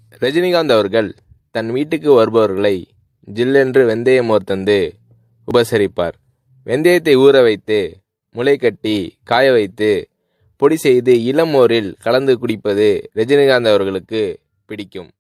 ரஜினிகாந்த் அவர்கள் தன் வீட்டுக்கு வருபவர்களை ஜில்லென்று வெந்தய மோர் தந்து உபசரிப்பார். வெந்தயத்தை ஊற வைத்து முளை கட்டி காய வைத்து பொடி செய்து இளம் மோரில் கலந்து குடிப்பது ரஜினிகாந்த் அவர்களுக்கு பிடிக்கும்.